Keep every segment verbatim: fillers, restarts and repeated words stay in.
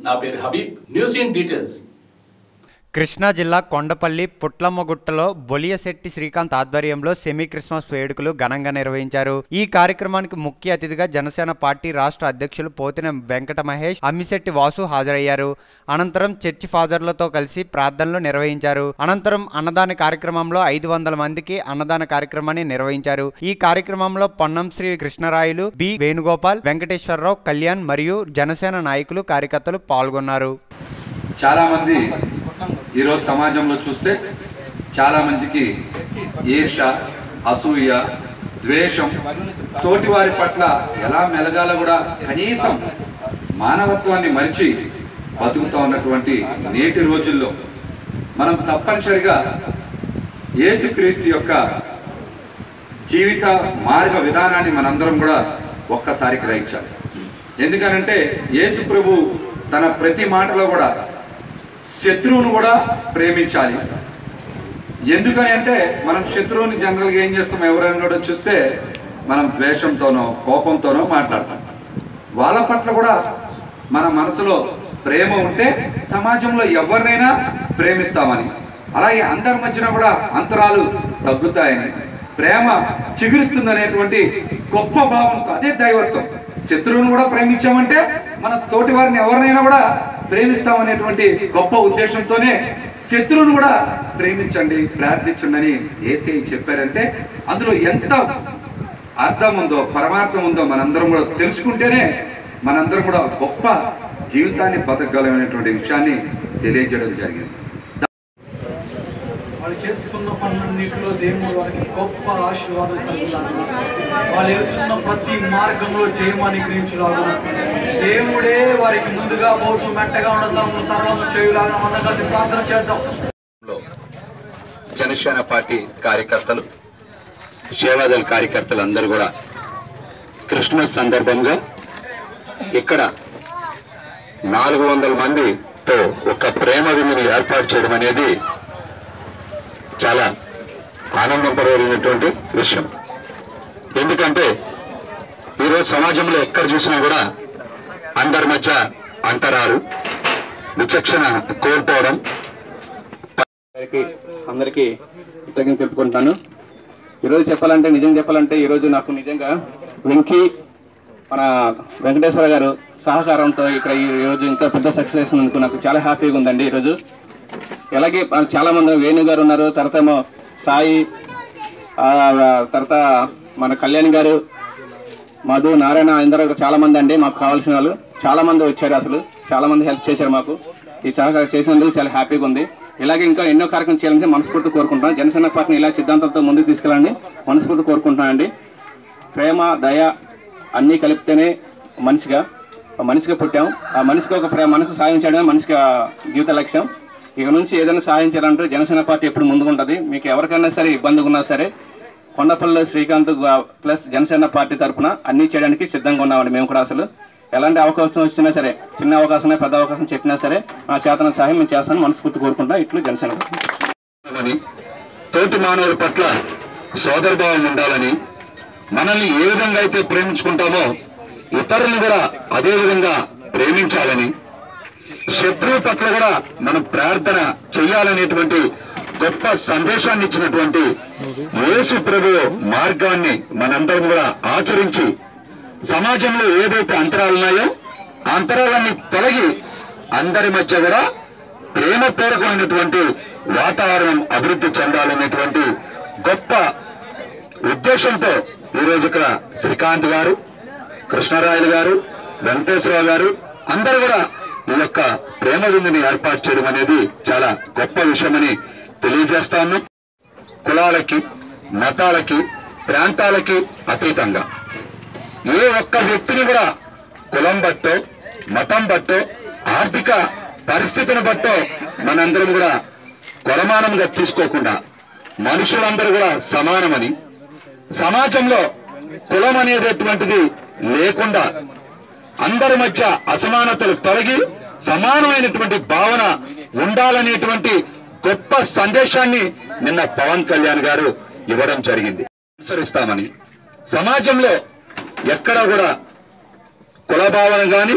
నా పేరు Habib. News in details. Krishna జిల్లా కొండపల్లి పుట్లమ్మగుట్టలో బొలియశెట్టి శ్రీకాంత్ ఆధ్వర్యంలో సెమీ క్రిస్మస్ వేడుకలు ఘనంగా నిర్వహించారు. ఈ కార్యక్రమానికి ముఖ్య అతిథిగా జనసేన పార్టీ రాష్ట్ర అధ్యక్షులు పోతిన వెంకట మహేష్, అమ్మిశెట్టి వాసు హాజరయ్యారు. అనంతరం చర్చి ఫాదర్లతో కలిసి ప్రార్థనలు నిర్వహించారు. అనంతరం అన్నదాన కార్యక్రమంలో ఐదు వందల మందికి అన్నదాన కార్యక్రమాన్ని నిర్వహించారు. ఈ కార్యక్రమంలో పొన్నం శ్రీ కృష్ణరాయులు, బి వేణుగోపాల్, వెంకటేశ్వరరావు, కళ్యాణ్ మరియు జనసేన నాయకులు కార్యకర్తలు పాల్గొన్నారు. చాలా మంది ఈరోజు సమాజంలో చూస్తే చాలా మందికి ఈర్ష, అసూయ, ద్వేషం, తోటివారి పట్ల ఎలా మెలగాలో కూడా కనీసం మానవత్వాన్ని మరిచి బతుకుతూ ఉన్నటువంటి నేటి రోజుల్లో మనం తప్పనిసరిగా యేసుక్రీస్తు యొక్క జీవిత మార్గ విధానాన్ని మనందరం కూడా ఒక్కసారి గ్రహించాలి. ఎందుకనంటే యేసు ప్రభు తన ప్రతి మాటలో కూడా శత్రువును కూడా ప్రేమించాలి. ఎందుకని అంటే మనం శత్రువుని జనరల్గా ఏం చేస్తాం, ఎవరైనా కూడా చూస్తే మనం ద్వేషంతోనో కోపంతోనో మాట్లాడతాం. వాళ్ళ పట్ల కూడా మన మనసులో ప్రేమ ఉంటే సమాజంలో ఎవరినైనా ప్రేమిస్తామని, అలాగే అందరి మధ్యన కూడా అంతరాలు తగ్గుతాయని, ప్రేమ చిగురిస్తుందనేటువంటి గొప్ప భావంతో, అదే దైవత్వం. శత్రువును కూడా ప్రేమించామంటే మన తోటి వారిని ఎవరినైనా కూడా ప్రేమిస్తామనేటువంటి గొప్ప ఉద్దేశంతోనే శత్రువును కూడా ప్రేమించండి, ప్రార్థించండి అని యేసయ్య చెప్పారంటే అందులో ఎంత అర్థం ఉందో, పరమార్థం ఉందో మనందరం కూడా తెలుసుకుంటేనే మనందరం కూడా గొప్ప జీవితాన్ని బతకగలమైనటువంటి విషయాన్ని తెలియజేయడం జరిగింది. వాళ్ళు చేస్తున్న పనులన్నింటిలో దేవుడు వారికి గొప్ప ఆశీర్వాదం కలుగుతారు. వాళ్ళు వెళ్తున్న ప్రతి మార్గంలో జయమాని గ్రహించులాగా దేవుడే వారికి ముందుగా పోచు మెట్టగా ఉన్న స్థలంలో చేయులాగా మనం కలిసి ప్రార్థన చేద్దాం. జనసేన పార్టీ కార్యకర్తలు, సేవాదళ కార్యకర్తలు అందరూ కూడా క్రిస్మస్ సందర్భంగా ఇక్కడ నాలుగు వందల మందితో ఒక ప్రేమ విందుని ఏర్పాటు చేయడం అనేది చాలా ఆనందపరమైనటువంటి విషయం. ఎందుకంటే ఈరోజు సమాజంలో ఎక్కడ చూసినా కూడా అందరి మధ్య అంతరాలు, విచక్షణ కోల్పోవడం. అందరికీ కృతజ్ఞతలు తెలుపుకుంటాను. ఈరోజు చెప్పాలంటే, నిజం చెప్పాలంటే ఈరోజు నాకు నిజంగా వెంకీ మన వెంకటేశ్వర గారు సహకారంతో ఇక్కడ ఈరోజు ఇంకా పెద్ద సక్సెస్ అయినందుకు నాకు చాలా హ్యాపీగా ఉందండి. ఈరోజు అలాగే చాలా మంది వేణు గారు ఉన్నారు, తర్వాత ఏమో సాయి, తర్వాత మన కళ్యాణ్ గారు, మధు, నారాయణ, అందరూ చాలా మంది అండి మాకు కావాల్సిన వాళ్ళు చాలా మంది వచ్చారు. అసలు చాలా మంది హెల్ప్ చేశారు మాకు. ఈ సహకారం చేసినందుకు చాలా హ్యాపీగా ఉంది. ఇలాగే ఇంకా ఎన్నో కార్యక్రమం చేయాలని మనస్ఫూర్తి కోరుకుంటున్నాను. జనసేన పార్టీని ఇలా సిద్ధాంతాలతో ముందుకు తీసుకెళ్ళండి మనస్ఫూర్తి కోరుకుంటున్నానండి. ప్రేమ, దయ అన్నీ కలిపితేనే మనిషిగా మనిషిగా పుట్టాం. ఆ మనిషికి ఒక ప్రేమ, మనసు సాయం చేయడమే మనిషికి జీవిత లక్ష్యం. ఇక నుంచి ఏదైనా సాయం చేయాలంటే జనసేన పార్టీ ఎప్పుడు ముందుకుంటుంది. మీకు ఎవరికైనా సరే ఇబ్బందిగా ఉన్నా సరే కొండపల్లిలో శ్రీకాంత్ ప్లస్ జనసేన పార్టీ తరఫున అన్నీ చేయడానికి సిద్ధంగా ఉన్నామండి. మేము కూడా అసలు ఎలాంటి అవకాశం వచ్చినా సరే, చిన్న అవకాశమే పెద్ద అవకాశం చెప్పినా సరే నా చేతన సహాయం మేము చేస్తాను మనస్ఫూర్తి కోరుకుంటా. ఇట్లు జనసేన తోటి మానవుల పట్ల సోదరభావం ఉండాలని, మనల్ని ఏ విధంగా అయితే ప్రేమించుకుంటామో ఇతరులను కూడా అదే విధంగా ప్రేమించాలని, శత్రువు పట్ల కూడా మనం ప్రార్థన చెయ్యాలనేటువంటి గొప్ప సందేశాన్ని ఇచ్చినటువంటి యేసు ప్రభు మార్గాన్ని మనందరం కూడా ఆచరించి సమాజంలో ఏదైతే అంతరాలు ఉన్నాయో ఆ అంతరాలన్నీ తొలగి అందరి మధ్య కూడా ప్రేమపూర్వకమైనటువంటి వాతావరణం అభివృద్ధి చెందాలనేటువంటి గొప్ప ఉద్దేశంతో ఈరోజు ఇక్కడ శ్రీకాంత్ గారు, కృష్ణరాయలు గారు, వెంకటేశ్వరరావు గారు అందరూ కూడా ఈ యొక్క ప్రేమ విందుని ఏర్పాటు చేయడం అనేది చాలా గొప్ప విషయమని తెలియజేస్తా ఉన్నాం. కులాలకి, మతాలకి, ప్రాంతాలకి అతీతంగా ఏ ఒక్క వ్యక్తిని కూడా కులం బట్టో, మతం బట్టో, ఆర్థిక పరిస్థితిని బట్టో మనందరం కూడా కొలమానంగా తీసుకోకుండా మనుషులందరూ కూడా సమానమని, సమాజంలో కులం అనేటటువంటిది లేకుండా అందరి మధ్య అసమానతలు తొలగి సమానమైనటువంటి భావన ఉండాలనేటువంటి గొప్ప సందేశాన్ని నిన్న పవన్ కళ్యాణ్ గారు ఇవ్వడం జరిగింది. అనుసరిస్తామని సమాజంలో ఎక్కడ కూడా కుల భావన గాని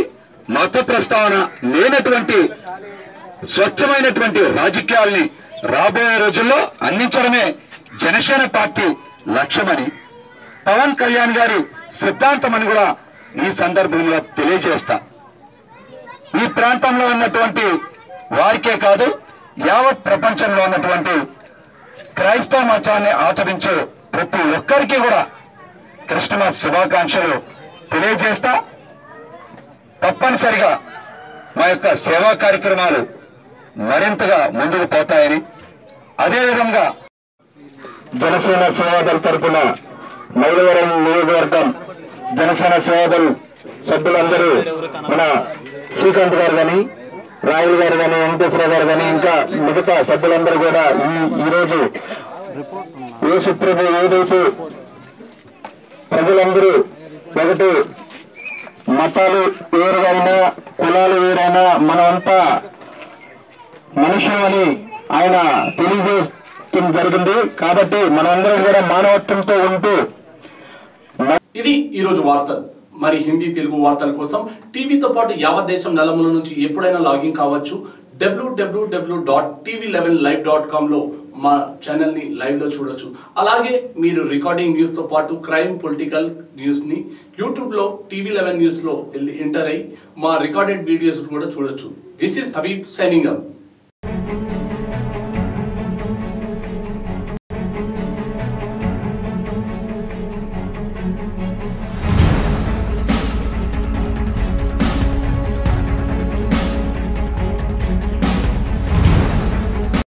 మత ప్రస్తావన లేనటువంటి స్వచ్ఛమైనటువంటి రాజకీయాల్ని రాబోయే రోజుల్లో అందించడమే జనసేన పార్టీ లక్ష్యమని పవన్ కళ్యాణ్ గారి సిద్ధాంతమని కూడా ఈ సందర్భంలో తెలియజేస్తా. ఈ ప్రాంతంలో ఉన్నటువంటి వారికే కాదు, యావత్ ప్రపంచంలో ఉన్నటువంటి క్రైస్తవ మతాన్ని ఆచరించే ప్రతి ఒక్కరికి కూడా క్రిస్మస్ శుభాకాంక్షలు తెలియజేస్తా. తప్పనిసరిగా మా యొక్క సేవా కార్యక్రమాలు మరింతగా ముందుకు పోతాయని, అదేవిధంగా జనసేన సేవాదళ తరఫున మైలవరం నియోజకవర్గం జనసేన సేవాదళ సభ్యులందరూ మన శ్రీకాంత్ గారు కానీ, రాహుల్ గారు కానీ, వెంకటేశ్వర గారు కానీ, ఇంకా మిగతా సభ్యులందరూ కూడా ఈ ఈరోజు యేసు ప్రభు ఏదైతే ప్రజలందరూ ఒకటి మతాలు వేరుగైనా కులాలు వేరైనా మనమంతా మనుషులు అని ఆయన తెలియజేయడం జరిగింది. కాబట్టి మనందరం కూడా మానవత్వంతో ఉంటూ. ఇది ఈరోజు వార్తలు. మరి హిందీ తెలుగు వార్తల కోసం టీవీతో పాటు యావత్ దేశం నలుమూల నుంచి ఎప్పుడైనా లాగిన్ కావచ్చు. డబ్ల్యూడబ్ల్యూడబ్ల్యూ dot TV eleven live dot కామ్లో మా ఛానల్ని లైవ్లో చూడొచ్చు. అలాగే మీరు రికార్డింగ్ న్యూస్తో పాటు క్రైమ్, పొలిటికల్ న్యూస్ని యూట్యూబ్లో టీవీ లెవెన్ న్యూస్లో వెళ్ళి ఎంటర్ అయ్యి మా రికార్డెడ్ వీడియోస్ కూడా చూడొచ్చు. This is Habib signing up.